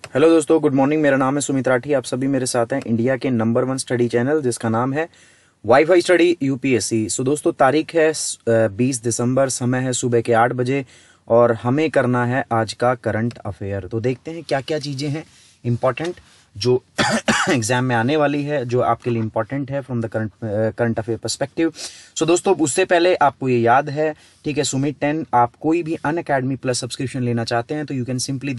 Hello दोस्तों, good morning. मेरा नाम है सुमित राठी। आप सभी मेरे साथ हैं इंडिया के नंबर 1 स्टडी चैनल जिसका नाम है वाईफाई स्टडी यूपीएससी। सो दोस्तों, तारीख है 20 दिसंबर, समय है सुबह के 8 बजे और हमें करना है आज का करंट अफेयर। तो देखते हैं क्या क्या चीज़ें हैं इंपॉर्टेंट जो एग्जाम में आने वाली है, जो आपके लिए इंपॉर्टेंट है from the current affair perspective. So दोस्तों, उससे पहले आपको ये याद है, ठीक है, सुमित 10, आप कोई भी अनअकैडमी प्लस सब्सक्रिप्शन लेना चाहते हैं तो you can simply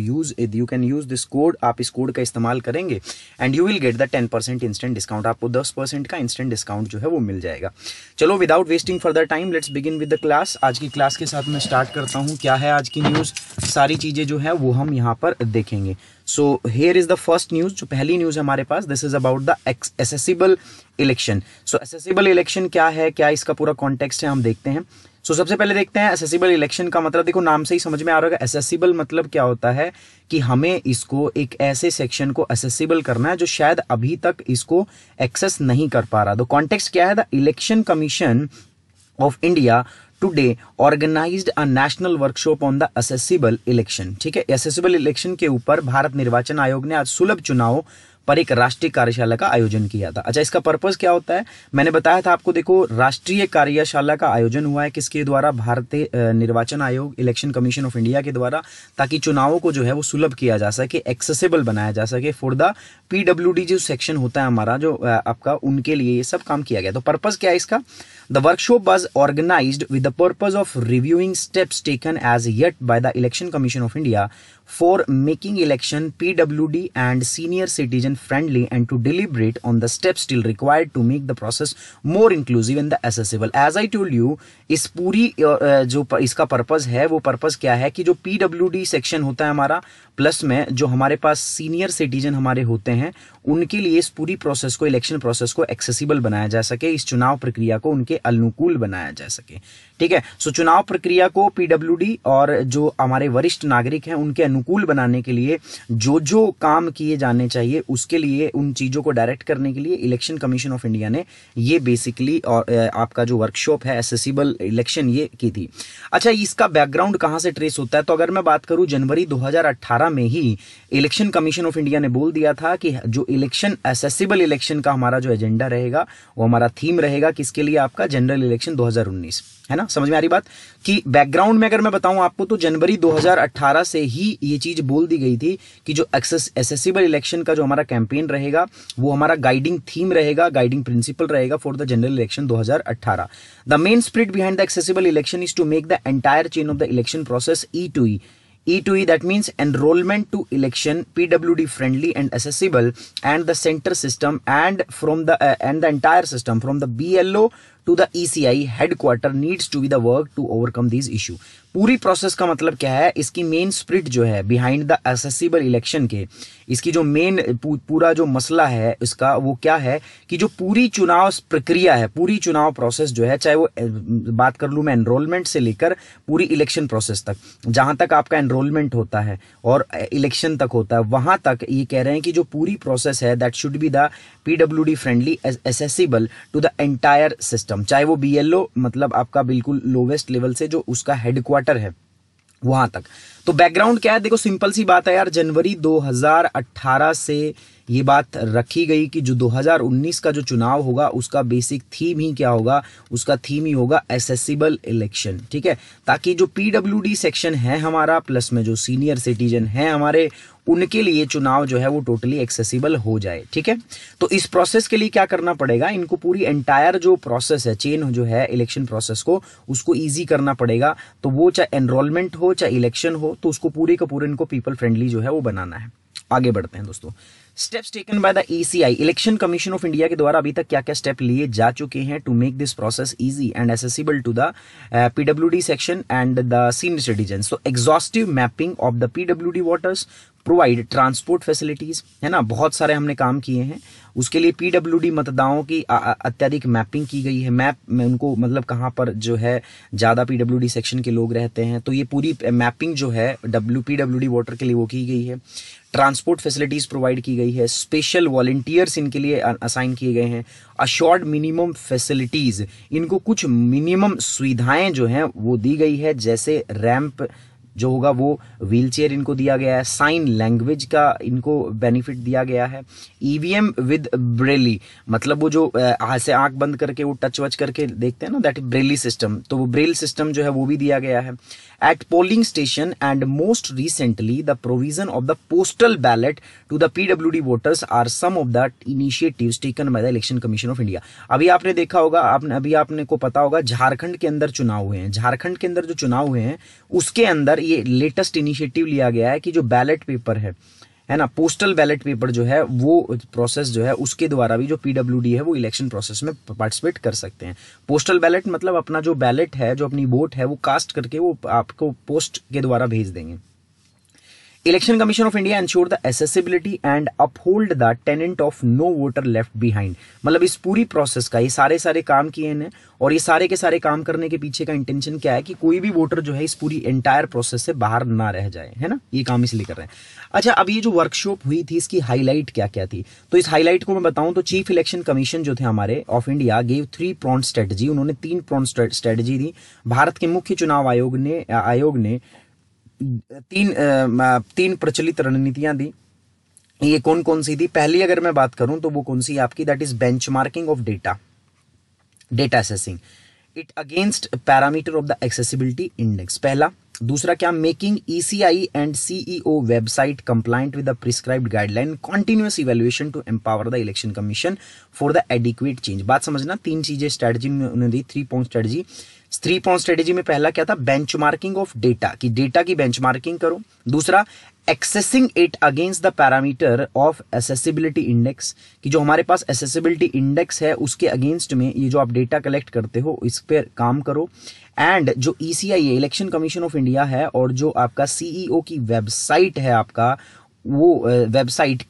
use this code. आप इस कोड का इस्तेमाल करेंगे and you will get the 10% instant discount. आपको 10% का इंस्टेंट डिस्काउंट जो है वो मिल जाएगा। चलो, without wasting further time, let's begin with the class. आज की क्लास के साथ मैं स्टार्ट करता हूँ। क्या है आज की न्यूज़, सारी चीज़ें जो है वो हम यहाँ पर देखेंगे। So here is the first news. जो पहली न्यूज़ है हमारे पास, this is about the accessible election. So accessible election क्या है, क्या इसका पूरा कॉन्टेक्स्ट है, हम देखते हैं। सो सबसे पहले देखते हैं एसेसिबल इलेक्शन का मतलब। देखो, नाम से ही समझ में आ रहा है एसेसिबल मतलब क्या होता है कि हमें इसको एक ऐसे सेक्शन को एसेसिबल करना है जो शायद अभी तक इसको एक्सेस नहीं कर पा रहा। तो कॉन्टेक्स्ट क्या है, the election commission of India today organised a national workshop on the accessible election. ठीक है, एसेसिबल इलेक्शन के ऊपर भारत निर्वाचन आयोग ने आज सुलभ चुनाव पर एक राष्ट्रीय कार्यशाला का आयोजन किया था। अच्छा, इसका पर्पस क्या होता है, मैंने बताया था आपको। देखो, राष्ट्रीय कार्यशाला का आयोजन हुआ है किसके द्वारा, भारतीय निर्वाचन आयोग, इलेक्शन कमीशन ऑफ इंडिया के द्वारा, ताकि चुनावों को जो है वो सुलभ किया जा सके, एक्सेसिबल बनाया जा सके फॉर द पीडब्ल्यूडी जो सेक्शन होता है हमारा, जो आपका, उनके लिए ये सब काम किया गया। तो पर्पस क्या है इसका, the workshop was organized with the purpose of reviewing steps taken as yet by the election commission of India for making election PWD and senior citizen friendly and to deliberate on the steps still required to make the process more inclusive and the accessible. As I told you, इस पूरी जो इसका purpose है वो purpose क्या है कि जो PWD सेक्शन होता है हमारा, प्लस में जो हमारे पास सीनियर सिटीजन हमारे होते हैं, उनके लिए इस पूरी प्रोसेस को, इलेक्शन प्रोसेस को एक्सेसिबल बनाया जा सके, इस चुनाव प्रक्रिया को उनके अनुकूल बनाया जा सके। ठीक है, सो चुनाव प्रक्रिया को PWD और जो हमारे वरिष्ठ नागरिक हैं उनके अनुकूल बनाने के लिए जो जो काम किए जाने चाहिए, उसके लिए, उन चीजों को डायरेक्ट करने के लिए इलेक्शन कमीशन ऑफ इंडिया ने ये बेसिकली और आपका जो वर्कशॉप है एसेसिबल इलेक्शन ये की थी। अच्छा, इसका बैकग्राउंड कहां से ट्रेस होता है, तो अगर मैं बात करूं, जनवरी 2018 में ही इलेक्शन कमीशन ऑफ इंडिया ने बोल दिया था कि जो इलेक्शन, एसेसिबल इलेक्शन का हमारा जो एजेंडा रहेगा, वो हमारा थीम रहेगा किसके लिए, आपका जनरल इलेक्शन 2019, है ना। समझ में आ रही बात कि बैकग्राउंड में अगर मैं बताऊं आपको, तो जनवरी 2018 से ही ये चीज बोल दी गई थी कि जो एसेसिबल इलेक्शन का जो हमारा कैंपेन रहेगा वो हमारा गाइडिंग थीम रहेगा, गाइडिंग प्रिंसिपल रहेगा for the general election 2018। The main spirit behind the accessible election is to make the entire chain of the election process E2E, that means enrollment to election PWD friendly and accessible, and the center system and the entire system from the BLO to the ECI headquarter needs to be the work to overcome these issue। पूरी process का मतलब क्या है, इसकी main spirit जो है behind the accessible election के, इसकी जो मेन पूरा जो मसला है इसका, वो क्या है कि जो पूरी चुनाव प्रक्रिया है, पूरी चुनाव प्रोसेस जो है, चाहे वो बात कर लूं मैं एनरोलमेंट से लेकर पूरी इलेक्शन प्रोसेस तक, जहां तक आपका एनरोलमेंट होता है और इलेक्शन तक होता है, वहां तक ये कह रहे हैं कि जो पूरी प्रोसेस है that should be the PWD friendly, accessible to the entire system, चाहे वो BLO मतलब आपका बिल्कुल लोवेस्ट लेवल से जो उसका हेडक्वार्टर है वहां तक। तो बैकग्राउंड क्या है, देखो सिंपल सी बात है यार, जनवरी 2018 से ये बात रखी गई कि जो 2019 का जो चुनाव होगा उसका बेसिक थीम ही क्या होगा, उसका थीम ही होगा एसेसिबल इलेक्शन। ठीक है, ताकि जो PWD सेक्शन है हमारा, प्लस में जो सीनियर सिटीजन है हमारे, उनके लिए चुनाव जो है वो टोटली एक्सेसिबल हो जाए। ठीक है, तो इस प्रोसेस के लिए क्या करना पड़ेगा, इनको पूरी एंटायर जो प्रोसेस है, चेन जो है इलेक्शन प्रोसेस को, उसको ईजी करना पड़ेगा। तो वो चाहे एनरोलमेंट हो चाहे इलेक्शन हो, तो उसको पूरे का पूरे इनको पीपल फ्रेंडली जो है वो बनाना है। आगे बढ़ते हैं दोस्तों। Steps taken by the ECI, election commission of India के द्वारा अभी तक क्या क्या स्टेप लिए जा चुके हैं to make this process easy and accessible to the PWD section and the senior citizen. So exhaustive mapping of the PWD voters, provide transport facilities, है ना, बहुत सारे हमने काम किए हैं। उसके लिए PWD मतदाताओं की अत्यधिक मैपिंग की गई है, मैप में उनको मतलब कहाँ पर जो है ज्यादा PWD सेक्शन के लोग रहते हैं, तो ये पूरी मैपिंग जो है PWD वोटर के लिए वो की गई है। ट्रांसपोर्ट फैसिलिटीज प्रोवाइड की गई है, स्पेशल वॉलंटियर्स इनके लिए असाइन किए गए हैं, अशोर्ड मिनिमम फैसिलिटीज, इनको कुछ मिनिमम सुविधाएं जो हैं वो दी गई है, जैसे रैंप जो होगा वो व्हील चेयर इनको दिया गया है, साइन लैंग्वेज का इनको बेनिफिट दिया गया है, ईवीएम विद ब्रेली, मतलब वो जो ऐसे आंख बंद करके वो टच वच करके देखते हैं ना, दैट इज ब्रेली सिस्टम, तो वो ब्रेल सिस्टम जो है वो भी दिया गया है। At polling station and most recently the provision of the postal ballot to the PWD voters are some of the initiatives taken by the election commission of India. अभी आपने देखा होगा, आपने को पता होगा, झारखंड के अंदर चुनाव हुए हैं, झारखंड के अंदर जो चुनाव हुए हैं उसके अंदर ये लेटेस्ट इनिशिएटिव लिया गया है कि जो बैलेट पेपर है ना, पोस्टल बैलेट पेपर जो है वो प्रोसेस जो है उसके द्वारा भी जो पीडब्ल्यूडी है वो इलेक्शन प्रोसेस में पार्टिसिपेट कर सकते हैं। पोस्टल बैलेट मतलब अपना जो बैलेट है, जो अपनी वोट है वो कास्ट करके वो आपको पोस्ट के द्वारा भेज देंगे। Election commission of India ensure the accessibility and uphold the tenet of no voter left behind, मतलब इस पूरी प्रोसेस का ये सारे काम किए हैं और ये सारे के सारे काम करने के पीछे का इंटेंशन क्या है कि कोई भी वोटर जो है इस पूरी एंटायर प्रोसेस से बाहर ना रह जाए, है ना, ये काम इसलिए कर रहे हैं। अच्छा, अब ये जो वर्कशॉप हुई थी इसकी हाईलाइट क्या क्या थी, तो इस हाईलाइट को मैं बताऊं तो चीफ इलेक्शन कमीशन जो थे हमारे of India gave 3 pronged strategy, उन्होंने 3 pronged स्ट्रेटजी दी। भारत के मुख्य चुनाव आयोग ने तीन प्रचलित रणनीतियां दी। ये कौन कौन सी थी? पहली अगर मैं बात करूं तो वो कौन सी आपकी, that is benchmarking of data assessing it against parameter of the accessibility index, पहला। दूसरा क्या, making ECI and CEO website compliant with the prescribed guideline, continuous evaluation to empower the election commission for the adequate change. बात समझना, 3 चीजें strategy में उन्होंने दी, 3 pronged strategy. 3 pronged strategy में पहला क्या था, बेंचमार्किंग ऑफ डेटा, कि डेटा की बेंचमार्किंग करो। दूसरा, accessing it against the parameter of accessibility index, कि जो हमारे पास एसेसिबिलिटी इंडेक्स है उसके अगेंस्ट में ये जो आप डेटा कलेक्ट करते हो इस पर काम करो। एंड जो ईसीआई है, इलेक्शन कमीशन ऑफ इंडिया है, और जो आपका सीईओ की वेबसाइट है आपका, वो website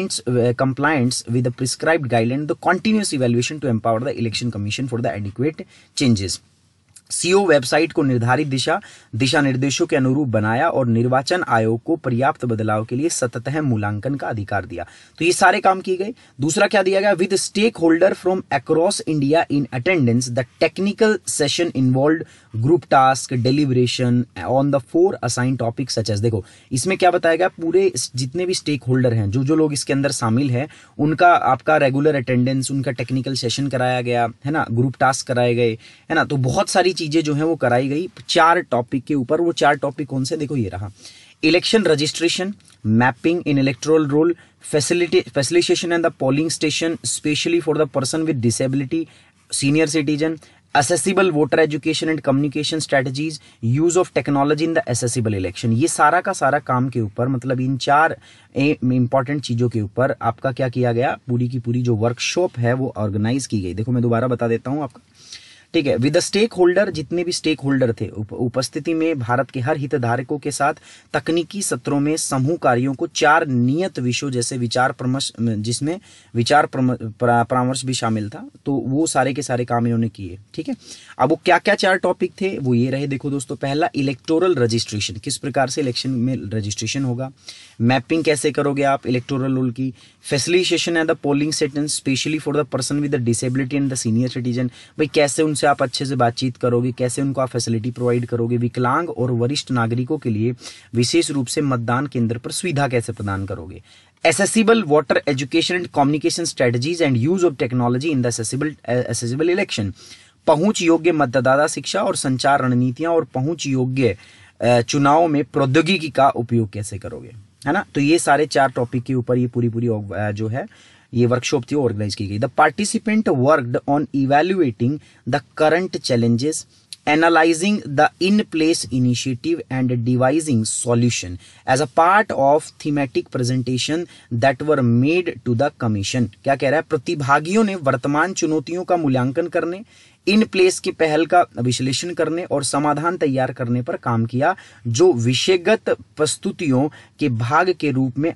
compliants with the prescribed guideline the continuous evaluation to empower the election commission for the adequate changes. CO website को निर्धारित दिशा निर्देशों के अनुरूप बनाया और निर्वाचन आयोग को पर्याप्त बदलाव के लिए सततः मूल्यांकन का अधिकार दिया। तो ये सारे काम किए गए। दूसरा क्या दिया गया, with stakeholder from across India in attendance the technical session involve group task deliberation on the 4 assign topic such as. देखो इसमें क्या बताया गया, पूरे जितने भी स्टेक होल्डर हैं, जो लोग इसके अंदर शामिल हैं, उनका आपका रेगुलर अटेंडेंस, उनका टेक्निकल सेशन कराया गया है ना, ग्रुप टास्क कराए गए है ना, तो बहुत सारी चीजें जो है वो कराई गई 4 टॉपिक के ऊपर। वो 4 टॉपिक कौन से, देखो ये रहा, election registration, mapping in electoral roll, facilitation and the polling station specially for the person with disability, senior citizen, accessible voter education and communication strategies, use of technology in the accessible election। ये सारा का सारा काम के ऊपर, मतलब इन 4 important चीजों के ऊपर आपका क्या किया गया, पूरी की पूरी जो वर्कशॉप है वो ऑर्गेनाइज की गई। देखो मैं दोबारा बता देता हूं आपका, ठीक है। विद द स्टेक होल्डर, जितने भी स्टेक होल्डर थे उपस्थिति में भारत के हर हितधारकों के साथ तकनीकी सत्रों में समूह कार्यों को 4 नियत विषयों जैसे विचार परामर्श, जिसमें विचार परामर्श भी शामिल था, तो वो सारे के सारे काम इन्होंने किए, ठीक है। अब वो क्या क्या 4 टॉपिक थे वो ये रहे, देखो दोस्तों, पहला इलेक्टोरल रजिस्ट्रेशन, किस प्रकार से इलेक्शन में रजिस्ट्रेशन होगा, मैपिंग कैसे करोगे आप इलेक्टोरल रोल की, facilitation and the polling session specially for the person with the disability and the senior citizen, भाई कैसे उनसे आप अच्छे से बातचीत करोगे, कैसे उनको आप फैसिलिटी प्रोवाइड करोगे, विकलांग और वरिष्ठ नागरिकों के लिए विशेष रूप से मतदान केंद्र पर सुविधा कैसे प्रदान करोगे, accessible voter education and communication strategies and use of technology in the accessible election, पहुंच योग्य मतदाता शिक्षा और संचार रणनीतियां और पहुंच योग्य चुनाव में प्रौद्योगिकी का उपयोग कैसे करोगे, है ना। तो ये सारे 4 टॉपिक के ऊपर ये पूरी जो है ये वर्कशॉप थी ऑर्गेनाइज की गई। The participant worked on evaluating the current challenges, analyzing the in-place initiative and devising solution as a part of thematic presentation that were made to the commission। क्या कह रहा है, प्रतिभागियों ने वर्तमान चुनौतियों का मूल्यांकन करने, इन प्लेस की पहल का विश्लेषण करने और समाधान तैयार करने पर काम किया, जो विषयगत प्रस्तुतियों के भाग के रूप में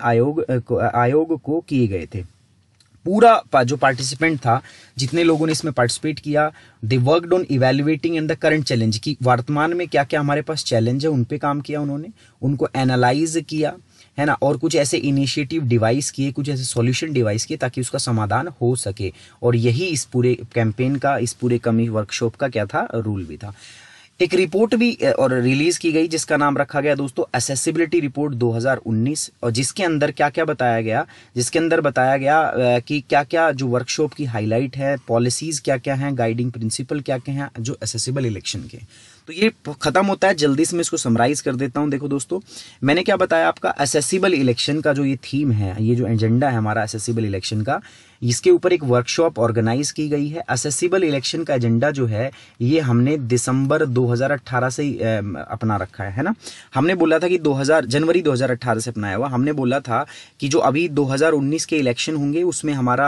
आयोग को किए गए थे। पूरा जो पार्टिसिपेंट था, जितने लोगों ने इसमें पार्टिसिपेट किया, they worked on evaluating and the current challenge, की वर्तमान में क्या क्या हमारे पास चैलेंज है उन पे काम किया उन्होंने, उनको एनालाइज किया, है ना, और कुछ ऐसे इनिशिएटिव डिवाइस किए, कुछ ऐसे सॉल्यूशन डिवाइस किए ताकि उसका समाधान हो सके। और यही इस पूरे कैंपेन का, इस पूरे वर्कशॉप का क्या था, रूल भी था। एक रिपोर्ट भी और रिलीज की गई जिसका नाम रखा गया दोस्तों एसेसिबिलिटी रिपोर्ट 2019, और जिसके अंदर क्या क्या बताया गया, जिसके अंदर बताया गया कि क्या क्या जो वर्कशॉप की हाईलाइट है, पॉलिसीज क्या क्या हैं, गाइडिंग प्रिंसिपल क्या क्या हैं जो एसेसिबल इलेक्शन के। तो ये खत्म होता है, जल्दी से मैं इसको समराइज कर देता हूं। देखो दोस्तों, मैंने क्या बताया आपका, एसेसिबल इलेक्शन का जो ये थीम है, ये जो एजेंडा है हमारा एसेसिबल इलेक्शन का, इसके ऊपर एक वर्कशॉप ऑर्गेनाइज की गई है। एसेसिबल इलेक्शन का एजेंडा जो है ये हमने दिसंबर 2018 से अपना रखा है ना। हमने बोला था कि जनवरी 2018 से अपनाया हुआ। हमने बोला था कि जो अभी 2019 के इलेक्शन होंगे उसमें हमारा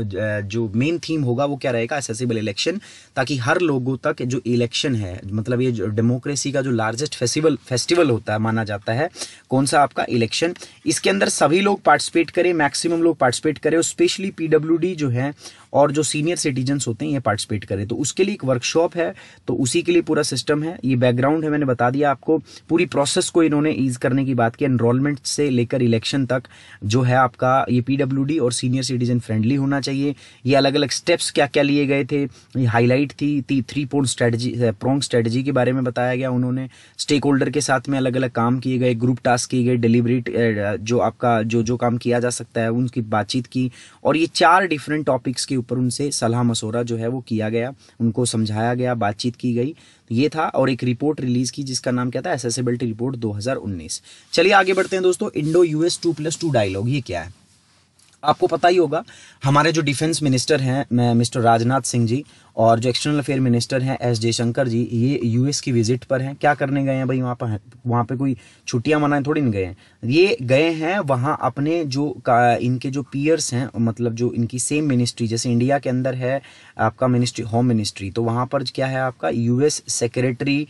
जो मेन थीम होगा वो क्या रहेगा, एसेसिबल इलेक्शन, ताकि हर लोगों तक जो इलेक्शन है, मतलब ये जो डेमोक्रेसी का जो लार्जेस्ट फेस्टिवल होता है माना जाता है, कौन सा आपका इलेक्शन, इसके अंदर सभी लोग पार्टिसिपेट करें, मैक्सिमम लोग पार्टिसिपेट करें, और स्पेशली पीडब्ल्यूडी जो है और जो सीनियर सिटीजन्स होते हैं ये पार्टिसिपेट करें। तो उसके लिए एक वर्कशॉप है, तो उसी के लिए पूरा सिस्टम है। ये बैकग्राउंड है, मैंने बता दिया आपको। पूरी प्रोसेस को इन्होंने ईज करने की बात की, एनरोलमेंट से लेकर इलेक्शन तक जो है आपका ये पीडब्ल्यूडी और सीनियर सिटीजन फ्रेंडली होना चाहिए। ये अलग अलग स्टेप्स क्या क्या लिए गए थे, ये हाईलाइट थी 3 प्रोंग स्ट्रेटजी के बारे में बताया गया। उन्होंने स्टेक होल्डर के साथ में अलग अलग काम किए गए, ग्रुप टास्क किए गए, डिलीबरेट जो आपका जो काम किया जा सकता है उनकी बातचीत की, और ये 4 डिफरेंट टॉपिक्स के ऊपर उनसे सलाह मशवरा जो है वो किया गया, उनको समझाया गया, बातचीत की गई। ये था, और एक रिपोर्ट रिलीज की जिसका नाम क्या था, एसेसिबिलिटी रिपोर्ट 2019। चलिए आगे बढ़ते हैं दोस्तों। इंडो यूएस 2+2 डायलॉग, ये क्या है आपको पता ही होगा। हमारे जो डिफेंस मिनिस्टर हैं मिस्टर राजनाथ सिंह जी, और जो एक्सटर्नल अफेयर मिनिस्टर हैं एस जयशंकर जी, ये यूएस की विजिट पर हैं। क्या करने गए हैं भाई वहाँ पे कोई छुट्टियां मनाने थोड़ी नहीं गए हैं, ये गए हैं वहाँ अपने इनके जो पीयर्स हैं, मतलब जो इनकी सेम मिनिस्ट्री, जैसे इंडिया के अंदर है आपका मिनिस्ट्री, होम मिनिस्ट्री, तो वहाँ पर क्या है आपका यूएस सेक्रेटरी,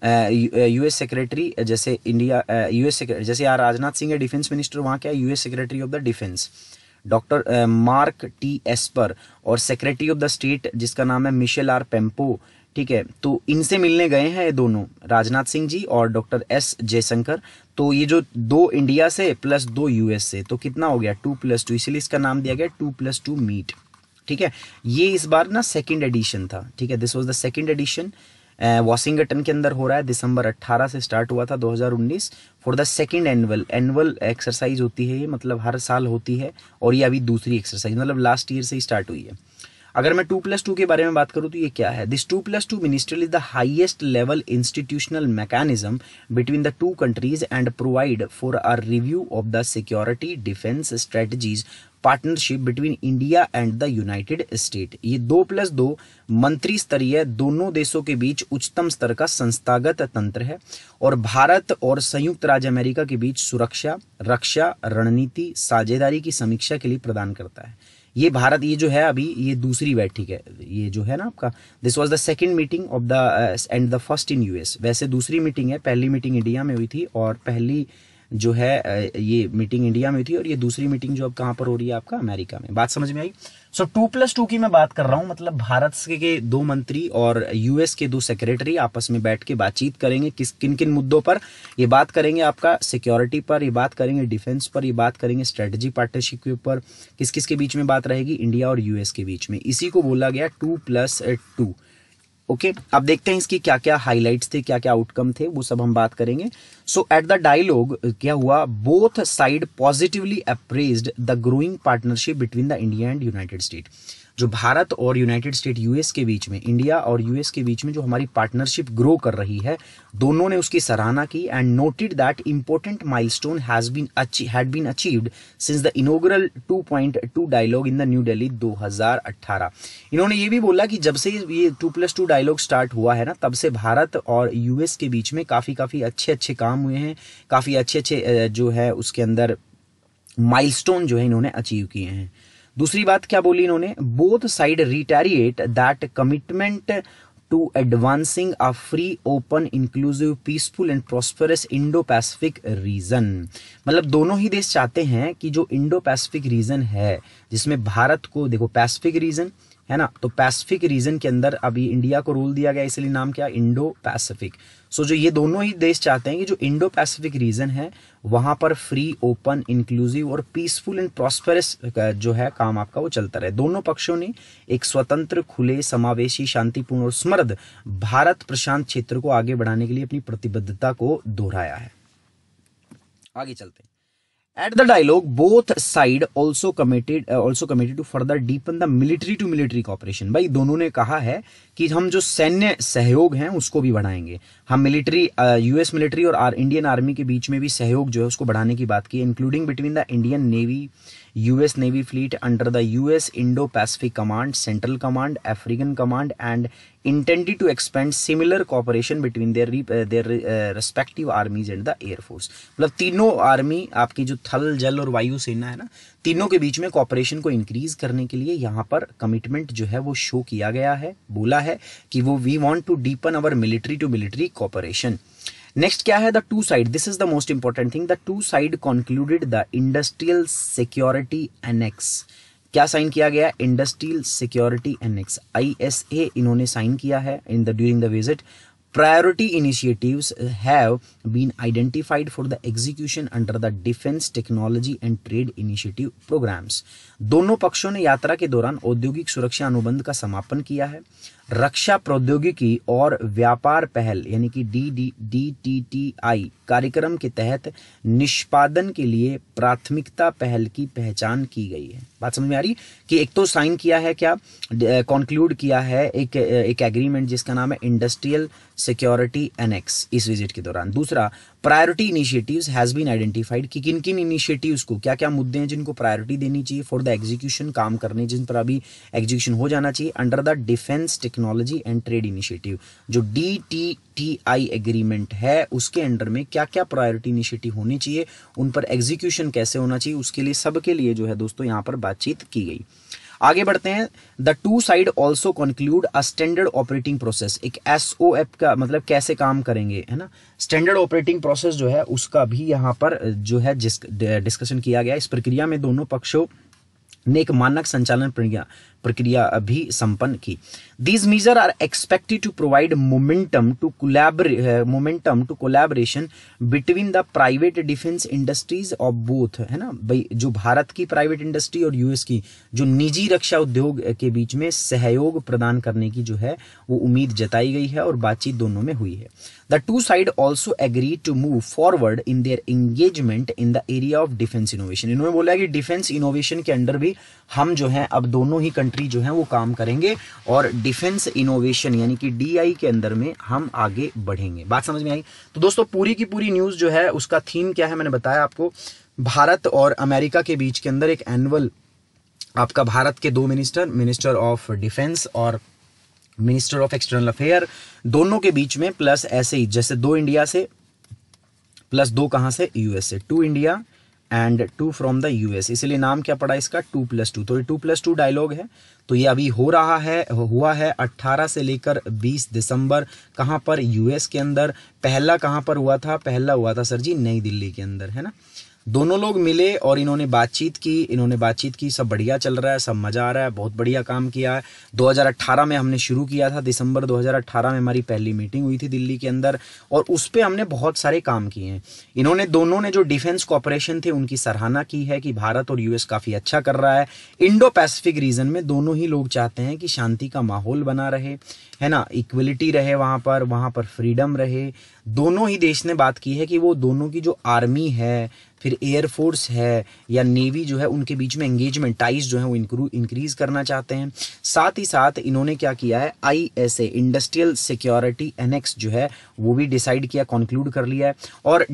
जैसे इंडिया यूएस सेक्रेटरी, जैसे यार राजनाथ सिंह है डिफेंस मिनिस्टर, वहाँ क्या है US secretary of the defence doctor Mark T Esper, और सेक्रेटरी ऑफ द स्टेट जिसका नाम है मिशेल आर पेम्पो, ठीक है। तो इनसे मिलने गए हैं ये दोनों, राजनाथ सिंह जी और डॉक्टर एस जयशंकर। तो ये जो 2 इंडिया से प्लस 2 यूएस से, तो कितना हो गया 2+2, इसीलिए इसका नाम दिया गया 2+2 मीट, ठीक है। ये इस बार ना सेकेंड एडिशन था, ठीक है, this was the second edition. Washington के अंदर हो रहा है, दिसंबर 18 से स्टार्ट हुआ था 2019 for the second annual exercise होती है ये, मतलब हर साल होती है, और ये अभी दूसरी एक्सरसाइज, मतलब लास्ट ईयर से ही स्टार्ट हुई है। अगर मैं 2+2 के बारे में बात करूं तो ये क्या है, this 2+2 ministerial is the highest level institutional mechanism between the 2 countries and provide for a review of the security defence strategies partnership between India and the United State. ये 2+2 मंत्री स्तरीय दोनों देशों के बीच उच्चतम स्तर का संस्थागत तंत्र है, और भारत और संयुक्त राज्य अमेरिका के बीच सुरक्षा, रक्षा, रणनीति, साझेदारी की समीक्षा के लिए प्रदान करता है। ये भारत, ये जो है अभी ये दूसरी बैठक है, ये जो है ना आपका, this was the second meeting of the and the first in US. वैसे दूसरी मीटिंग है, पहली मीटिंग इंडिया में हुई थी, और पहली जो है ये मीटिंग इंडिया में हुई थी, और ये दूसरी मीटिंग जो अब कहाँ पर हो रही है आपका, अमेरिका में। बात समझ में आई। सो 2+2 की मैं बात कर रहा हूं, मतलब भारत के 2 मंत्री और यूएस के 2 सेक्रेटरी आपस में बैठ के बातचीत करेंगे, किन किन मुद्दों पर ये बात करेंगे, आपका सिक्योरिटी पर ये बात करेंगे, डिफेंस पर ये बात करेंगे, स्ट्रेटजी पार्टनरशिप के ऊपर किस किस के बीच में बात रहेगी, इंडिया और यूएस के बीच में। इसी को बोला गया 2+2। ओके, अब देखते हैं इसकी क्या क्या हाइलाइट्स थे, क्या क्या आउटकम थे, वो सब हम बात करेंगे। सो एट द डायलॉग क्या हुआ, both side positively appraised the growing partnership between the India and United State. जो भारत और यूनाइटेड स्टेट यूएस के बीच में, इंडिया और यूएस के बीच में जो हमारी पार्टनरशिप ग्रो कर रही है, दोनों ने उसकी सराहना की, and noted that important milestone had been achieved since the inaugural 2.2 dialogue in the New Delhi 2018। इन्होंने ये भी बोला कि जब से ये 2+2 डायलॉग स्टार्ट हुआ है ना, तब से भारत और यूएस के बीच में काफी अच्छे काम हुए हैं, काफी अच्छे जो है उसके अंदर माइलस्टोन जो है इन्होंने अचीव किए हैं। दूसरी बात क्या बोली इन्होंने, both side reiterate that commitment to advancing a free, open, inclusive, peaceful and prosperous Indo Pacific region. मतलब दोनों ही देश चाहते हैं कि जो इंडो पैसिफिक रीजन है, जिसमें भारत को, देखो पैसिफिक रीजन है ना, तो पैसिफिक रीजन के अंदर अभी इंडिया को रोल दिया गया, इसलिए नाम क्या, इंडो पैसिफिक। सो जो ये दोनों ही देश चाहते हैं कि जो इंडो पैसिफिक रीजन है वहां पर फ्री, ओपन, इंक्लूसिव और पीसफुल एंड प्रॉस्पेरस जो है काम आपका वो चलता रहे। दोनों पक्षों ने एक स्वतंत्र, खुले, समावेशी, शांतिपूर्ण और समृद्ध भारत प्रशांत क्षेत्र को आगे बढ़ाने के लिए अपनी प्रतिबद्धता को दोहराया है। आगे चलते हैं। At the dialogue, both side also committed to further deepen the military to military cooperation। भाई दोनों ने कहा है कि हम जो सैन्य सहयोग हैं उसको भी बढ़ाएंगे। हम मिलिट्री, यूएस मिलिट्री और इंडियन आर्मी के बीच में भी सहयोग जो है उसको बढ़ाने की बात की, including between the Indian navy, US navy fleet under the US Indo Pacific command, central command, African command and intended to expand similar cooperation between their respective armies and the air force। मतलब तीनों army आपकी जो थल, जल और वायु सेना है ना, तीनों के बीच में कॉपरेशन को इंक्रीज करने के लिए यहाँ पर कमिटमेंट जो है वो शो किया गया है, बोला है कि वो we want to deepen our military to military cooperation. Next क्या है, the two side, this is the most important thing, the two side concluded the industrial security annex. क्या साइन किया गया? इंडस्ट्रियल सिक्योरिटी एनेक्स, ISA इन्होंने sign किया है in the during the visit. Priority initiatives have been identified for the execution under the Defense Technology and Trade Initiative programs। दोनों पक्षों ने यात्रा के दौरान औद्योगिक सुरक्षा अनुबंध का समापन किया है। रक्षा प्रौद्योगिकी और व्यापार पहल यानी कि DTTI कार्यक्रम के तहत निष्पादन के लिए प्राथमिकता पहल की पहचान की गई है। बात समझ में आ रही कि एक तो साइन किया है, क्या कंक्लूड किया है एक एग्रीमेंट जिसका नाम है इंडस्ट्रियल सिक्योरिटी एनेक्स इस विजिट के दौरान। दूसरा, priority initiatives has been identified कि किन किन इनिशिएटिव्स को, क्या क्या मुद्दे हैं जिनको प्रायोरिटी देनी चाहिए फॉर द एग्जीक्यूशन, काम करने जिन पर अभी एग्जीक्यूशन हो जाना चाहिए under the defence technology and trade initiative. जो DTTI एग्रीमेंट है उसके अंडर में क्या क्या प्रायोरिटी इनिशिएटिव होने चाहिए, उन पर एग्जीक्यूशन कैसे होना चाहिए, उसके लिए सबके लिए जो है दोस्तों यहाँ पर बातचीत की गई। आगे बढ़ते हैं। The two side also conclude a standard operating process, एक SOP का मतलब कैसे काम करेंगे, है ना, स्टैंडर्ड ऑपरेटिंग प्रोसेस जो है उसका भी यहाँ पर जो है डिस्कशन किया गया। इस प्रक्रिया में दोनों पक्षों ने एक मानक संचालन प्रक्रिया भी संपन्न की। These measures are expected to provide momentum to collaboration between the private defense industries of both, है ना भाई, जो भारत की प्राइवेट इंडस्ट्री और यूएस की जो निजी रक्षा उद्योग के बीच में सहयोग प्रदान करने की जो है वो उम्मीद जताई गई है और बातचीत दोनों में हुई है। The two sides also agreed to move forward in their engagement in the area of defense innovation। इन्होंने बोला कि डिफेंस इनोवेशन के अंडर भी हम जो है अब दोनों ही कंट्री जो है वो काम करेंगे और डिफेंस इनोवेशन यानी कि DI के अंदर में हम आगे बढ़ेंगे। बात समझ में आई? तो दोस्तों पूरी की पूरी न्यूज जो है उसका थीम क्या है मैंने बताया आपको। भारत और अमेरिका के बीच के अंदर एक एनुअल आपका भारत के दो मिनिस्टर ऑफ डिफेंस और मिनिस्टर ऑफ एक्सटर्नल अफेयर दोनों के बीच में, प्लस ऐसे ही जैसे 2 इंडिया से प्लस 2 कहां से, US से, 2 India and 2 from the US, इसलिए नाम क्या पड़ा इसका 2+2। तो ये 2+2 डायलॉग है। तो ये अभी हुआ है 18 से लेकर 20 दिसंबर। कहां पर? US के अंदर। पहला कहां पर हुआ था? पहला हुआ था सर जी नई दिल्ली के अंदर, है ना। दोनों लोग मिले और इन्होंने बातचीत की। सब बढ़िया चल रहा है, सब मजा आ रहा है, बहुत बढ़िया काम किया है। 2018 में हमने शुरू किया था, दिसंबर 2018 में हमारी पहली मीटिंग हुई थी दिल्ली के अंदर और उस पे हमने बहुत सारे काम किए हैं। दोनों ने जो डिफेंस कॉपरेशन थे उनकी सराहना की है कि भारत और US काफी अच्छा कर रहा है। इंडो पैसिफिक रीजन में दोनों ही लोग चाहते हैं कि शांति का माहौल बना रहे, है ना, इक्वलिटी रहे, वहां पर फ्रीडम रहे। दोनों ही देश ने बात की है कि वो दोनों की जो आर्मी है, फिर एयरफोर्स है या नेवी जो है, उनके बीच में एंगेजमेंट टाइज जो है वो इंक्रीज करना चाहते हैं। साथ ही साथ इन्होंने क्या किया है, ISA इंडस्ट्रियल सिक्योरिटी एनेक्स जो है वो भी डिसाइड किया, कंक्लूड कर लिया है। और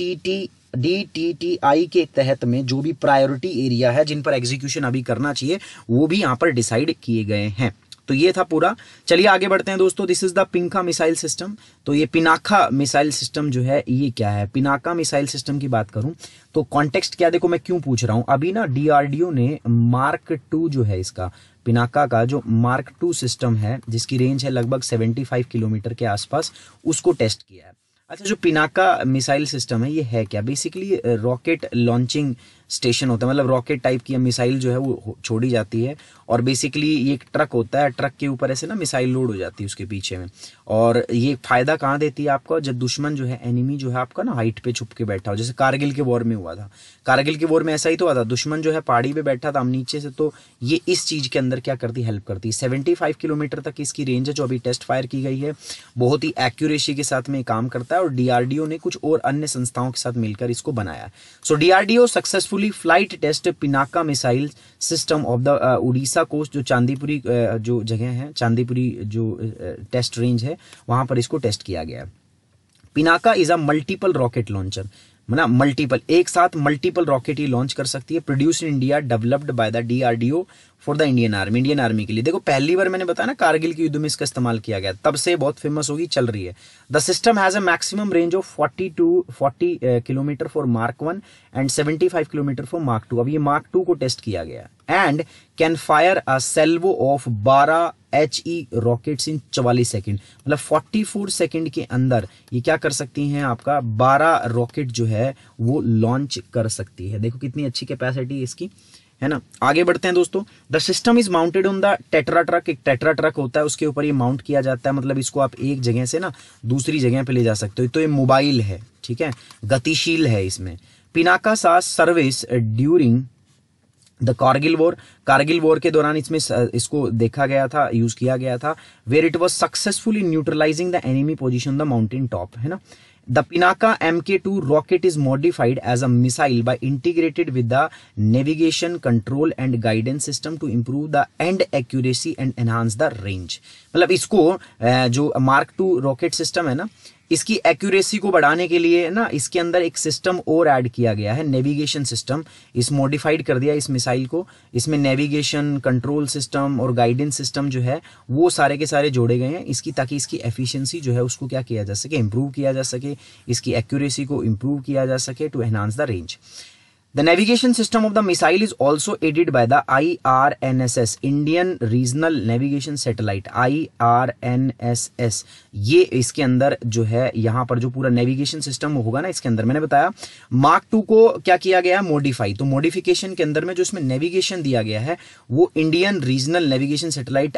DTTI के तहत में जो भी प्रायोरिटी एरिया है जिन पर एग्जीक्यूशन अभी करना चाहिए वो भी यहाँ पर डिसाइड किए गए हैं। तो ये था पूरा। चलिए आगे बढ़ते हैं दोस्तों। This is the Pinaka missile system. तो ये पिनाका मिसाइल सिस्टम जो है ये क्या है? पिनाका मिसाइल सिस्टम की बात करूं तो कॉन्टेक्स्ट क्या, देखो मैं क्यों पूछ रहा हूं। अभी ना DRDO ने मार्क 2 जो है इसका पिनाका का जो मार्क 2 सिस्टम है जिसकी रेंज है लगभग 75 किलोमीटर के आसपास, उसको टेस्ट किया है। अच्छा, जो पिनाका मिसाइल सिस्टम है ये है क्या? बेसिकली रॉकेट लॉन्चिंग स्टेशन होता है, मतलब रॉकेट टाइप की मिसाइल जो है वो छोड़ी जाती है और बेसिकली ये एक ट्रक होता है, ट्रक के ऊपर ऐसे ना मिसाइल लोड हो जाती है उसके पीछे में। और ये फायदा कहाँ देती है आपको, जब दुश्मन जो है, एनिमी जो है आपका ना हाइट पे छुप के बैठा हो, जैसे कारगिल के वॉर में हुआ था। कारगिल के वॉर में ऐसा ही तो हुआ था, दुश्मन जो है पहाड़ी पे बैठा था, हम नीचे से, तो ये इस चीज के अंदर क्या करती, हेल्प करती है। 75 किलोमीटर तक इसकी रेंज है जो अभी टेस्ट फायर की गई है, बहुत ही एक्यूरेसी के साथ में काम करता है और डीआरडीओ ने कुछ और अन्य संस्थाओं के साथ मिलकर इसको बनाया। So DRDO successfully flight test Pinaka missile system of the Orissa coast, जो चांदीपुरी जो जगह है, चांदीपुरी जो टेस्ट रेंज है, वहां पर इसको टेस्ट किया गया है। Pinaka is a multiple rocket launcher, मतलब मल्टीपल, एक साथ मल्टीपल रॉकेट ही लॉन्च कर सकती है। Produced in India, developed by the DRDO for the Indian army, Indian army के लिए। देखो पहली बार मैंने बताया ना कारगिल के युद्ध में इसका इस्तेमाल किया गया, तब से बहुत फेमस होगी, चल रही है। The system has a maximum range of 40 kilometre for mark 1 and 75 kilometre for mark 2। अब ये मार्क 2 को टेस्ट किया गया। And can fire a salvo of 12 HE rockets in 44 second, मतलब 44 सेकेंड के अंदर ये क्या कर सकती हैं, आपका 12 रॉकेट जो है वो लॉन्च कर सकती है। देखो कितनी अच्छी कैपेसिटी इसकी, है ना। आगे बढ़ते हैं दोस्तों। The system is mounted on the Tatra truck, एक टेट्रा ट्रक होता है उसके ऊपर ये माउंट किया जाता है, मतलब इसको आप एक जगह से ना दूसरी जगह पे ले जा सकते हो। तो ये मोबाइल है, ठीक है, गतिशील है इसमें। Pinaka saw service during the Kargil war, Kargil war के दौरान इसमें इसको देखा गया था, यूज किया गया था। Where it was successfully neutralizing the enemy position the mountain top, है ना। The Pinaka Mk2 rocket is modified as a missile by integrated with the navigation, control and guidance system to improve the end accuracy and enhance the range। मतलब इसको जो mark 2 rocket system है ना, इसकी accuracy को बढ़ाने के लिए ना इसके अंदर एक सिस्टम और ऐड किया गया है, नेविगेशन सिस्टम। इस मॉडिफाइड कर दिया इस मिसाइल को, इसमें नेविगेशन, कंट्रोल सिस्टम और गाइडेंस सिस्टम जो है वो सारे के सारे जोड़े गए हैं इसकी, ताकि इसकी एफिशिएंसी जो है उसको क्या किया जा सके, इंप्रूव किया जा सके, इसकी एक्यूरेसी को इंप्रूव किया जा सके, to enhance the range. The navigation system of the missile is also aided by the IRNSS, Indian Regional Navigation Satellite, IRNSS। ये इसके अंदर जो है यहाँ पर जो पूरा नेविगेशन सिस्टम होगा ना इसके अंदर, मैंने बताया मार्क 2 को क्या किया गया है, मॉडिफाई। तो मॉडिफिकेशन के अंदर में जो इसमें नेविगेशन दिया गया है वो Indian regional navigation satellite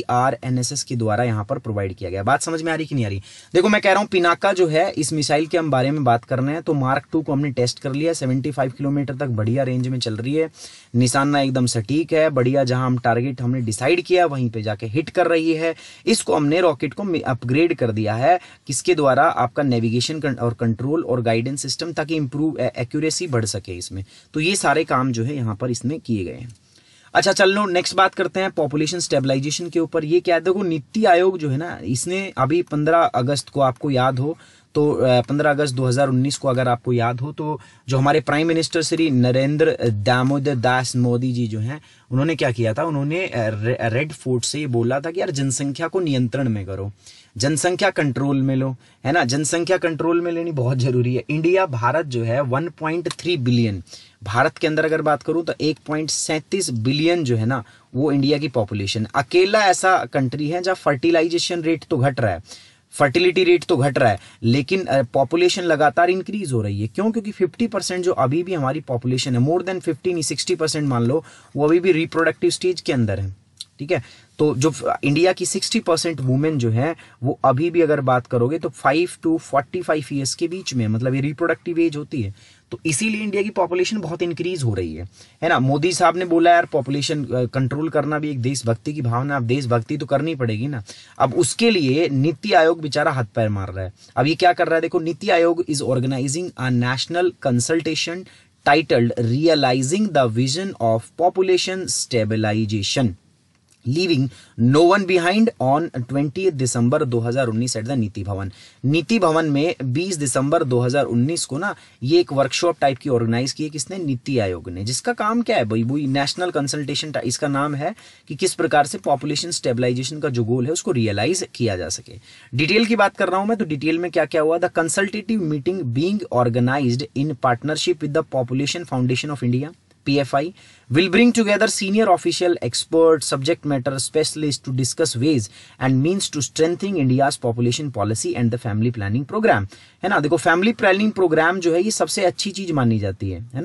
IRNSS के द्वारा यहाँ पर प्रोवाइड किया गया। बात समझ में आ रही कि नहीं आ रही? देखो मैं कह रहा हूँ पिनाका जो है, इस मिसाइल के हम बारे में बात कर रहे हैं, तो मार्क 2 को हमने टेस्ट कर लिया, 75 किलोमीटर तक बढ़िया रेंज में चल रही है, निशाना एकदम सटीक है, बढ़िया, जहां हम टारगेट हमने डिसाइड किया वहीं पे जाके हिट कर रही है। इसको हमने रॉकेट को अपग्रेड कर दिया है, किसके द्वारा, आपका नेविगेशन और कंट्रोल और गाइडेंस सिस्टम, ताकि इंप्रूव एक्यूरेसी बढ़ सके इसमें। तो ये सारे काम जो है यहाँ पर इसमें किए गए हैं। अच्छा चलो नेक्स्ट बात करते हैं पॉपुलेशन स्टेबलाइजेशन के ऊपर। ये क्या है, देखो नीति आयोग जो है ना, इसने अभी 15 अगस्त को, आपको याद हो तो 15 अगस्त 2019 को अगर आपको याद हो तो जो हमारे प्राइम मिनिस्टर श्री नरेंद्र दामोदर दास मोदी जी जो हैं, उन्होंने क्या किया था, उन्होंने रेड फोर्ट से ये बोला था कि यार जनसंख्या को नियंत्रण में करो, जनसंख्या कंट्रोल में लो, है ना। जनसंख्या कंट्रोल में लेनी बहुत जरूरी है। इंडिया, भारत जो है 1.3 बिलियन, भारत के अंदर अगर बात करूं तो 1.37 बिलियन जो है ना वो इंडिया की पॉपुलेशन। अकेला ऐसा कंट्री है जहां फर्टिलाइजेशन रेट तो घट रहा है, फर्टिलिटी रेट तो घट रहा है, लेकिन पॉपुलेशन लगातार इंक्रीज हो रही है। क्यों? क्योंकि 50% जो अभी भी हमारी पॉपुलेशन है, मोर देन 50 नहीं 60% मान लो, वो अभी भी रिप्रोडक्टिव स्टेज के अंदर है, ठीक है। तो जो इंडिया की 60% वुमेन जो है वो अभी भी अगर बात करोगे तो 5 to 45 ईयर्स के बीच में, मतलब ये रिप्रोडक्टिव एज होती है। तो इसीलिए इंडिया की पॉपुलेशन बहुत इंक्रीज हो रही है ना। मोदी साहब ने बोला यार पॉपुलेशन कंट्रोल करना भी एक देशभक्ति की भावना, अब देशभक्ति तो करनी पड़ेगी ना। अब उसके लिए नीति आयोग बेचारा हाथ पैर मार रहा है। अब ये क्या कर रहा है, देखो NITI Aayog is organizing a national consultation titled realizing the vision of population stabilization leaving no one behind on 20th December 2019 at the NITI Bhavan. नीति भवन में 20 दिसंबर 2019 को ना ये एक वर्कशॉप टाइप की ऑर्गेनाइज की है, किसने, नीति आयोग ने, जिसका काम क्या है भाई, वही नेशनल कंसल्टेशन, इसका नाम है कि किस प्रकार से पॉपुलेशन स्टेबलाइजेशन का जो गोल है उसको रियलाइज किया जा सके। डिटेल की बात कर रहा हूं मैं, तो डिटेल में क्या क्या हुआ, the consultative meeting being organized in partnership with the population foundation of India PFI will bring together senior official experts, subject matter specialists to discuss ways and means to strengthen India's population policy and the family planning program, है ना। देखो family planning programme जो है ये सबसे अच्छी चीज मानी जाती है ना।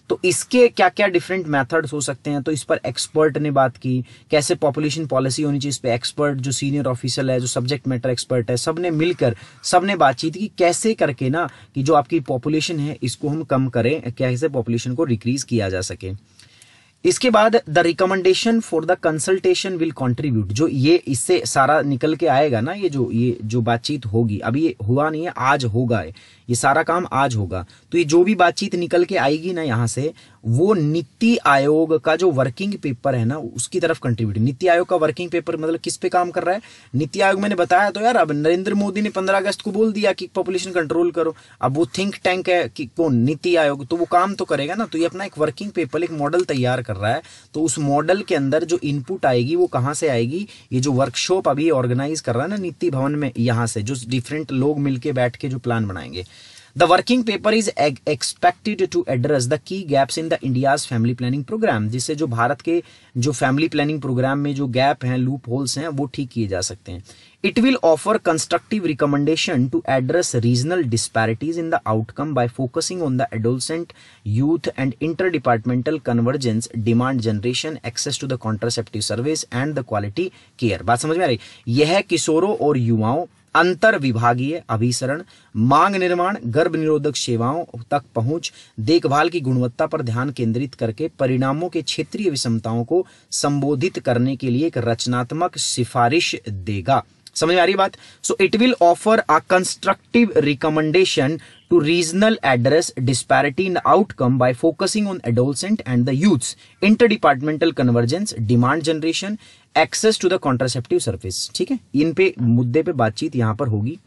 तो इसके क्या क्या डिफरेंट मेथड्स हो सकते हैं, तो इस पर एक्सपर्ट ने बात की, कैसे पॉपुलेशन पॉलिसी होनी चाहिए, इस पे एक्सपर्ट जो सीनियर ऑफिसर है, जो सब्जेक्ट मैटर एक्सपर्ट है, सबने मिलकर सबने बातचीत की कैसे करके ना कि जो आपकी पॉपुलेशन है इसको हम कम करें, कैसे पॉपुलेशन को डिक्रीज किया जा सके। इसके बाद the recommendation for the consultation will contribute, जो ये इससे सारा निकल के आएगा ना, ये जो बातचीत होगी, अभी ये हुआ नहीं है, आज होगा, ये सारा काम आज होगा, तो ये जो भी बातचीत निकल के आएगी ना यहाँ से, वो नीति आयोग का जो वर्किंग पेपर है ना उसकी तरफ कंट्रीब्यूट। नीति आयोग का वर्किंग पेपर मतलब किस पे काम कर रहा है, नीति आयोग मैंने बताया तो यार, अब नरेंद्र मोदी ने 15 अगस्त को बोल दिया कि पॉपुलेशन कंट्रोल करो, अब वो थिंक टैंक है कि कौन, नीति आयोग, तो वो काम तो करेगा ना, तो ये अपना एक वर्किंग पेपर, एक मॉडल तैयार कर रहा है, तो उस मॉडल के अंदर जो इनपुट आएगी वो कहाँ से आएगी, ये जो वर्कशॉप अभी ऑर्गेनाइज कर रहा है ना नीति भवन में, यहाँ से जो डिफरेंट लोग मिलके बैठ के जो प्लान बनाएंगे। The working paper is expected to address the key gaps in the India's family planning program, जिससे जो भारत के जो फैमिली प्लानिंग प्रोग्राम में जो गैप हैं, लूप होल्स हैं, वो ठीक किए जा सकते हैं। It will offer constructive recommendation to address regional disparities in the outcome by focusing on the adolescent, youth and interdepartmental convergence, demand generation, access to the contraceptive service and the quality care। बात समझ में आ रही? यह किशोरों और युवाओं, अंतर विभागीय अभिसरण, मांग निर्माण, गर्भ निरोधक सेवाओं तक पहुंच, देखभाल की गुणवत्ता पर ध्यान केंद्रित करके परिणामों के क्षेत्रीय विषमताओं को संबोधित करने के लिए एक रचनात्मक सिफारिश देगा। समझ में आ रही बात? So it will offer a constructive recommendation to regional address disparity in outcome by focusing on adolescent and the youths, interdepartmental convergence, demand generation, access to the contraceptive service। ठीक है, इन पे मुद्दे पे बातचीत यहां पर होगी।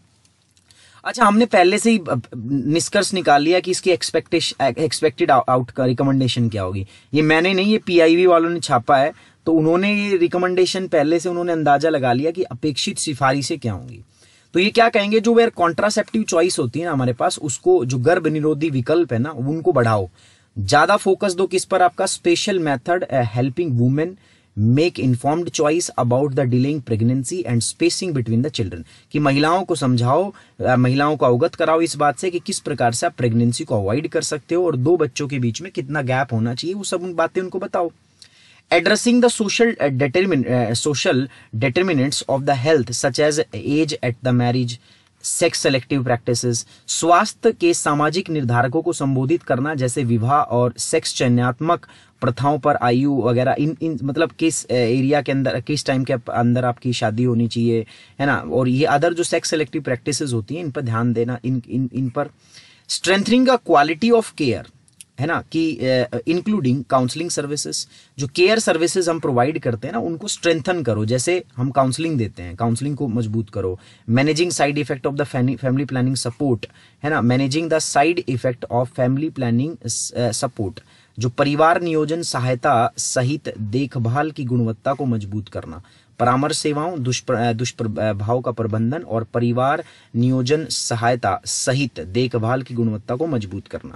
अच्छा, हमने पहले से ही निष्कर्ष निकाल लिया कि इसकी एक्सपेक्टेड आउट का रिकमेंडेशन क्या होगी। ये मैंने नहीं, ये PIB वालों ने छापा है, तो उन्होंने ये रिकमेंडेशन पहले से उन्होंने अंदाजा लगा लिया कि अपेक्षित सिफारिशें क्या होंगी। तो ये क्या कहेंगे, जो वेयर कॉन्ट्रासेप्टिव चॉइस होती है ना हमारे पास, उसको जो गर्भ निरोधी विकल्प है ना उनको बढ़ाओ, ज्यादा फोकस दो किस पर, आपका special method helping women make informed choice about the delaying pregnancy and spacing between the children, कि महिलाओं को समझाओ, महिलाओं को अवगत कराओ इस बात से कि किस प्रकार से आप प्रेगनेंसी को अवॉइड कर सकते हो और दो बच्चों के बीच में कितना गैप होना चाहिए, वो सब उन बातें उनको बताओ। Addressing the social determinants of the health such as age at the marriage, sex selective practices, स्वास्थ्य के सामाजिक निर्धारकों को संबोधित करना जैसे विवाह और सेक्स चयनात्मक प्रथाओं पर आयु वगैरह, इन मतलब किस एरिया के अंदर, किस टाइम के अंदर आपकी शादी होनी चाहिए, है ना, और ये अदर जो सेक्स सेलेक्टिव प्रैक्टिसेस होती हैं इन पर ध्यान देना, इन पर। Strengthening the quality of care, है ना, कि इंक्लूडिंग काउंसलिंग सर्विसेज, जो केयर सर्विसेज हम प्रोवाइड करते हैं ना उनको स्ट्रेंथन करो, जैसे हम काउंसलिंग देते हैं, काउंसलिंग को मजबूत करो। Managing side effect of the family planning support, है ना, managing the side effect of family planning support, जो परिवार नियोजन सहायता सहित देखभाल की गुणवत्ता को मजबूत करना, परामर्श सेवाओं, दुष्प्रभाव का प्रबंधन और परिवार नियोजन सहायता सहित देखभाल की गुणवत्ता को मजबूत करना।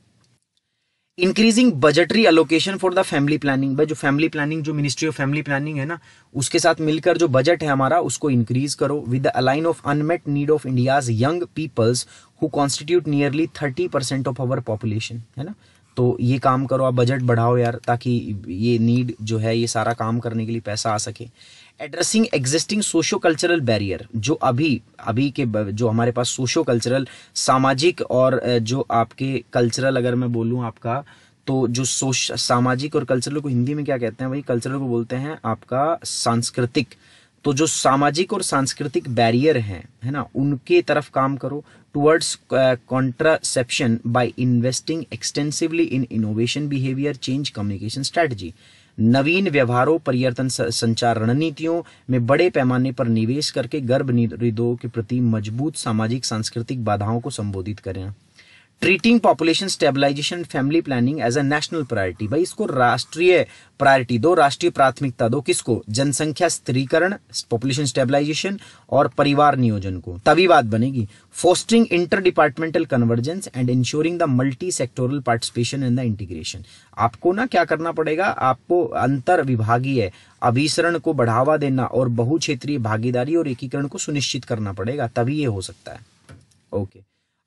Increasing budgetary allocation for the family planning, भाई जो फैमिली प्लानिंग, जो मिनिस्ट्री ऑफ फैमिली प्लानिंग है ना, उसके साथ मिलकर जो बजट है हमारा उसको इंक्रीज करो। With the align of unmet need of India's young peoples who constitute nearly 30% of our population, है ना, तो ये काम करो, आप बजट बढ़ाओ यार, ताकि ये नीड जो है ये सारा काम करने के लिए पैसा आ सके। Addressing existing socio cultural barrier, जो अभी के जो हमारे पास सोशो कल्चरल सामाजिक और जो आपके कल्चरल, अगर मैं बोलूँ आपका, तो जो सामाजिक और कल्चरल को हिंदी में क्या कहते हैं, वही कल्चरल को बोलते हैं आपका सांस्कृतिक, तो जो सामाजिक और सांस्कृतिक बैरियर हैं, है ना, उनके तरफ काम करो। Towards contraception by investing extensively in innovation behaviour change communication strategy, नवीन व्यवहारों परिवर्तन संचार रणनीतियों में बड़े पैमाने पर निवेश करके गर्भ निरोधकों के प्रति मजबूत सामाजिक सांस्कृतिक बाधाओं को संबोधित करें। Treating population stabilisation family planning as a national priority, भाई इसको राष्ट्रीय प्रायोरिटी दो, राष्ट्रीय प्राथमिकता दो, किसको, जनसंख्या स्थिरीकरण, पॉपुलेशन स्टेबलाइजेशन और परिवार नियोजन को, तभी बात बनेगी। Fostering inter departmental convergence and ensuring the multi sectoral participation and the integration, आपको ना क्या करना पड़ेगा, आपको अंतर विभागीय अभिसरण को बढ़ावा देना और बहु क्षेत्रीय भागीदारी और एकीकरण को सुनिश्चित करना पड़ेगा, तभी ये हो सकता है। ओके,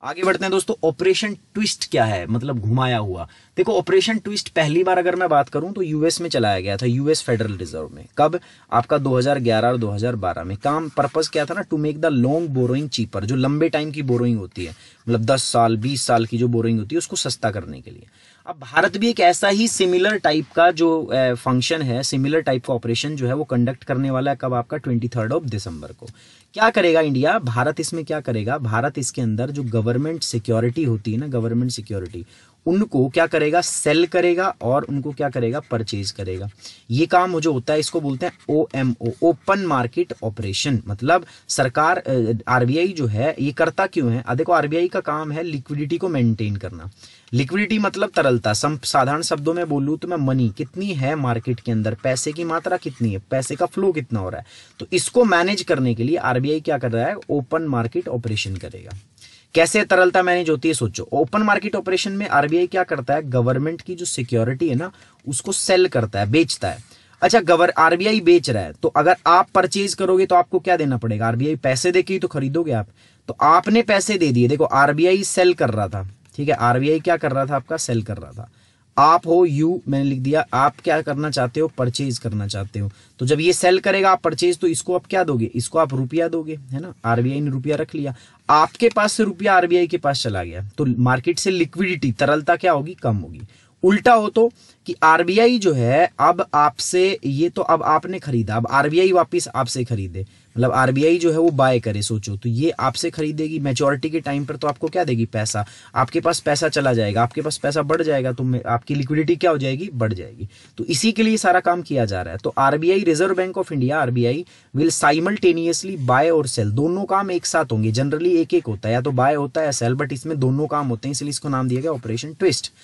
आगे बढ़ते हैं दोस्तों। ऑपरेशन ट्विस्ट क्या है, मतलब घुमाया हुआ। देखो ऑपरेशन ट्विस्ट पहली बार अगर मैं बात करूं तो यूएस में चलाया गया था, यूएस फेडरल रिजर्व में। कब? आपका 2011 और 2012 में। काम पर्पस क्या था ना, to make the long borrowing cheaper. जो लंबे टाइम की बोरोइंग होती है, मतलब 10 साल 20 साल की जो बोरोइंग होती है, उसको सस्ता करने के लिए। अब भारत भी एक ऐसा ही सिमिलर टाइप का जो फंक्शन है, सिमिलर टाइप का ऑपरेशन जो है वो कंडक्ट करने वाला है। कब? आपका 23 दिसंबर को। क्या करेगा इंडिया, भारत इसमें क्या करेगा? भारत इसके अंदर जो गवर्नमेंट सिक्योरिटी होती है ना, गवर्नमेंट सिक्योरिटी, उनको क्या करेगा? सेल करेगा और उनको क्या करेगा? परचेज करेगा। ये काम जो होता है इसको बोलते हैं OMO, ओपन मार्केट ऑपरेशन। मतलब सरकार, आरबीआई जो है ये करता क्यों है? देखो आरबीआई का काम है लिक्विडिटी को मेंटेन करना। लिक्विडिटी मतलब तरलता। साधारण शब्दों में बोलूं तो मैं मनी कितनी है मार्केट के अंदर, पैसे की मात्रा कितनी है, पैसे का फ्लो कितना हो रहा है, तो इसको मैनेज करने के लिए आरबीआई क्या कर रहा है? ओपन मार्केट ऑपरेशन करेगा। कैसे तरलता मैनेज होती है सोचो। ओपन मार्केट ऑपरेशन में आरबीआई क्या करता है? गवर्नमेंट की जो सिक्योरिटी है ना उसको सेल करता है, बेचता है। अच्छा, आरबीआई बेच रहा है तो अगर आप परचेज करोगे तो आपको क्या देना पड़ेगा? आरबीआई पैसे देके ही तो खरीदोगे आप। तो आपने पैसे दे दिए। देखो आरबीआई सेल कर रहा था, ठीक है, आरबीआई क्या कर रहा था? आपका सेल कर रहा था। आप हो यू, मैंने लिख दिया, आप क्या करना चाहते हो? परचेज करना चाहते हो। तो जब ये सेल करेगा आप परचेज, तो इसको आप क्या दोगे? इसको आप रुपया दोगे, है ना। आरबीआई ने रुपया रख लिया, आपके पास से रुपया आरबीआई के पास चला गया, तो मार्केट से लिक्विडिटी, तरलता क्या होगी? कम होगी। उल्टा हो तो कि आरबीआई जो है अब आपसे, ये तो अब आपने खरीदा, अब आरबीआई वापस आपसे खरीदे, मतलब आरबीआई जो है वो बाय करे। सोचो तो ये आपसे खरीदेगी, मैच्योरिटी के टाइम पर तो आपको क्या देगी? पैसा। आपके पास पैसा चला जाएगा, आपके पास पैसा बढ़ जाएगा, तो आपकी लिक्विडिटी क्या हो जाएगी? बढ़ जाएगी। तो इसी के लिए सारा काम किया जा रहा है। तो RBI, Reserve Bank of India, RBI will simultaneously buy और सेल, दोनों काम एक साथ होंगे। जनरली एक एक होता है, या तो बाय होता है या सेल, बट इसमें दोनों काम होते हैं, इसलिए इसको नाम दिया गया ऑपरेशन ट्विस्ट।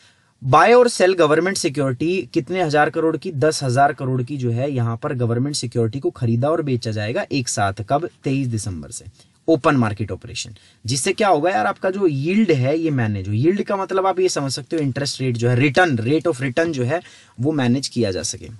बाय और सेल गवर्नमेंट सिक्योरिटी कितने हजार करोड़ की? 10,000 करोड़ की जो है यहाँ पर गवर्नमेंट सिक्योरिटी को खरीदा और बेचा जाएगा एक साथ। कब? 23 दिसंबर से। ओपन मार्केट ऑपरेशन, जिससे क्या होगा यार, आपका जो यील्ड है ये मैनेज हो। यील्ड का मतलब आप ये समझ सकते हो इंटरेस्ट रेट जो है, रिटर्न, रेट ऑफ रिटर्न जो है वो मैनेज किया जा सके।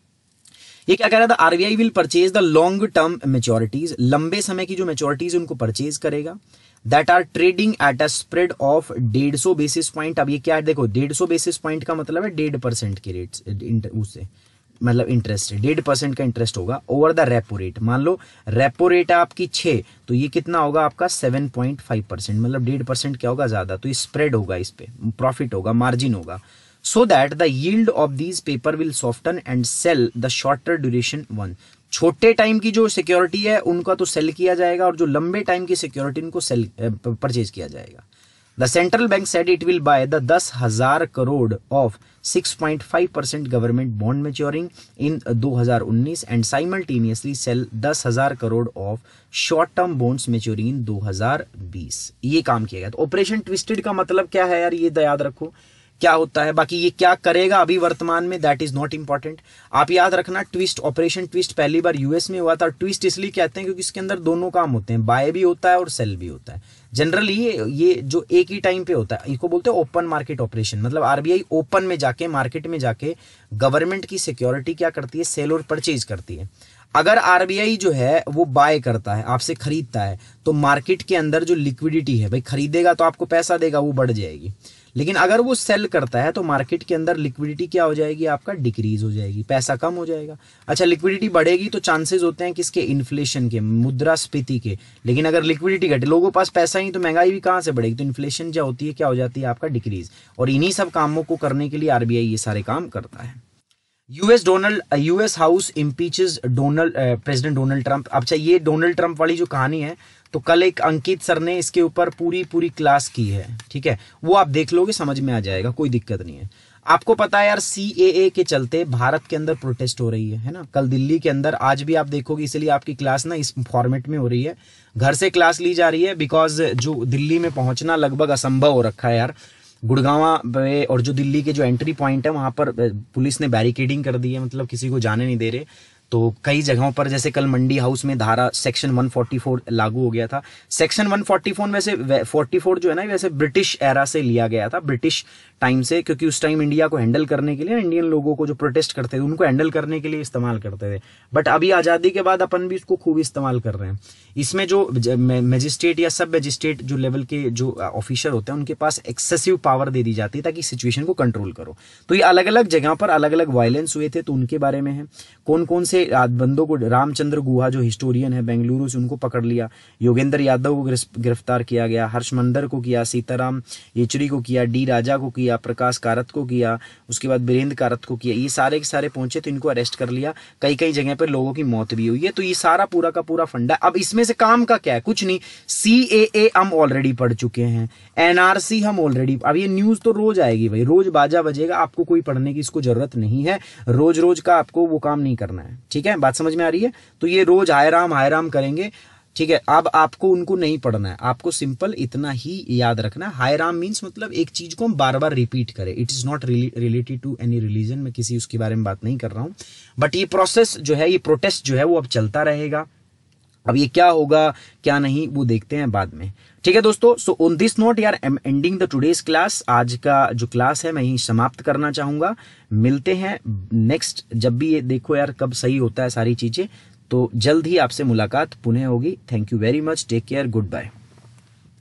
ये क्या कह रहा था? RBI will purchase the long term maturities, लंबे समय की जो मेच्योरिटीज उनको परचेज करेगा। That are trading at a spread of 150 basis point. अब ये क्या है? देखो 150 बेसिस पॉइंट का मतलब है 1.5% के रेट, उससे मतलब इंटरेस्ट, 1.5% का इंटरेस्ट होगा ओवर द रेपो रेट। मान लो रेपो रेट है आपकी 6, तो ये कितना होगा आपका? 7.5%, मतलब 1.5% क्या होगा? ज्यादा। तो ये स्प्रेड होगा, इस पे प्रॉफिट होगा, मार्जिन होगा। So that the yield of these paper will soften and sell the shorter duration one। छोटे टाइम की जो सिक्योरिटी है उनका तो सेल किया जाएगा, और जो लंबे टाइम की सिक्योरिटी उनको सेल परचेज किया जाएगा। The central bank said it will buy the 10,000 crore of 6.5% government bond maturing in 2019 and simultaneously sell 10,000 crore of short term bonds maturing in 2020। ये काम किया गया। तो ऑपरेशन ट्विस्टेड का मतलब क्या है यार, ये याद रखो क्या होता है। बाकी ये क्या करेगा अभी वर्तमान में, दैट इज नॉट इंपॉर्टेंट। आप याद रखना ट्विस्ट, ऑपरेशन ट्विस्ट पहली बार यूएस में हुआ था। ट्विस्ट इसलिए कहते हैं क्योंकि इसके अंदर दोनों काम होते हैं, बाय भी होता है और सेल भी होता है। जनरली ये जो एक ही टाइम पे होता है, इसको बोलते हैं ओपन मार्केट ऑपरेशन। मतलब आरबीआई ओपन में जाके, मार्केट में जाके गवर्नमेंट की सिक्योरिटी क्या करती है? सेल और परचेज करती है। अगर आरबीआई जो है वो बाय करता है, आपसे खरीदता है, तो मार्केट के अंदर जो लिक्विडिटी है, भाई खरीदेगा तो आपको पैसा देगा, वो बढ़ जाएगी। लेकिन अगर वो सेल करता है तो मार्केट के अंदर लिक्विडिटी क्या हो जाएगी? आपका डिक्रीज हो जाएगी, पैसा कम हो जाएगा। अच्छा, लिक्विडिटी बढ़ेगी तो चांसेस होते हैं किसके? इन्फ्लेशन के, मुद्रास्फीति के। लेकिन अगर लिक्विडिटी घटे, लोगों के पास पैसा ही, तो महंगाई भी कहां से बढ़ेगी? तो इन्फ्लेशन जो होती है क्या हो जाती है? आपका डिक्रीज। और इन्हीं सब कामों को करने के लिए आरबीआई ये सारे काम करता है। US house impeaches president Donald Trump. अच्छा, ये डोनाल्ड ट्रंप वाली जो कहानी है, तो कल एक अंकित सर ने इसके ऊपर पूरी क्लास की है, ठीक है, वो आप देख लोगे, समझ में आ जाएगा, कोई दिक्कत नहीं है। आपको पता है यार सीएए के चलते भारत के अंदर प्रोटेस्ट हो रही है ना, कल दिल्ली के अंदर, आज भी आप देखोगे, इसलिए आपकी क्लास ना इस फॉर्मेट में हो रही है, घर से क्लास ली जा रही है, बिकॉज जो दिल्ली में पहुंचना लगभग असंभव हो रखा है यार। गुड़गांव पे और जो दिल्ली के जो एंट्री पॉइंट है वहां पर पुलिस ने बैरिकेडिंग कर दी है, मतलब किसी को जाने नहीं दे रहे। तो कई जगहों पर जैसे कल मंडी हाउस में धारा सेक्शन 144 लागू हो गया था। सेक्शन 144 वैसे 44 जो है ना वैसे ब्रिटिश एरा से लिया गया था, ब्रिटिश टाइम से, क्योंकि उस टाइम इंडिया को हैंडल करने के लिए, इंडियन लोगों को जो प्रोटेस्ट करते थे उनको हैंडल करने के लिए इस्तेमाल करते थे। बट अभी आज़ादी के बाद अपन भी इसको खूब इस्तेमाल कर रहे हैं। इसमें जो मजिस्ट्रेट या सब मजिस्ट्रेट जो लेवल के जो ऑफिसर होते हैं उनके पास एक्सेसिव पावर दे दी जाती है ताकि सिचुएशन को कंट्रोल करो। तो ये अलग अलग जगह पर अलग अलग वायलेंस हुए थे, तो उनके बारे में है। कौन कौन से बंदों को, रामचंद्र गुहा जो हिस्टोरियन है बेंगलुरु से, उनको पकड़ लिया, योगेंद्र यादव को गिरफ्तार किया गया, हर्षमंदर को किया, सीताराम येचुरी को किया, डी राजा को किया, प्रकाश कारत को किया, उसके बाद बीरेंद्र कारत को किया। ये सारे के सारे पहुंचे तो इनको अरेस्ट कर लिया। कई कई जगह पर लोगों की मौत भी हुई है। तो ये सारा पूरा का पूरा फंडा। अब इसमें से काम का क्या है? कुछ नहीं। CAA हम ऑलरेडी पढ़ चुके हैं, NRC हम ऑलरेडी, अब ये न्यूज तो रोज आएगी भाई, रोज बाजा बजेगा, आपको कोई पढ़ने की इसको जरूरत नहीं है, रोज रोज का आपको वो काम नहीं करना है। ठीक है, बात समझ में आ रही है? तो ये रोज हाय राम करेंगे। ठीक है, अब आपको उनको नहीं पढ़ना है, आपको सिंपल इतना ही याद रखना है। हाय राम मीन्स मतलब एक चीज को हम बार बार रिपीट करें। It is not related to any religion, मैं किसी उसके बारे में बात नहीं कर रहा हूं। बट ये प्रोसेस जो है, ये प्रोटेस्ट जो है वो अब चलता रहेगा। अब ये क्या होगा क्या नहीं वो देखते हैं बाद में। ठीक है दोस्तों, सो ऑन दिस नोट यार I am ending the today's class. आज का जो क्लास है मैं यही समाप्त करना चाहूंगा। मिलते हैं नेक्स्ट, जब भी ये देखो यार कब सही होता है सारी चीजें, तो जल्द ही आपसे मुलाकात पुनः होगी। Thank you very much, take care, good bye.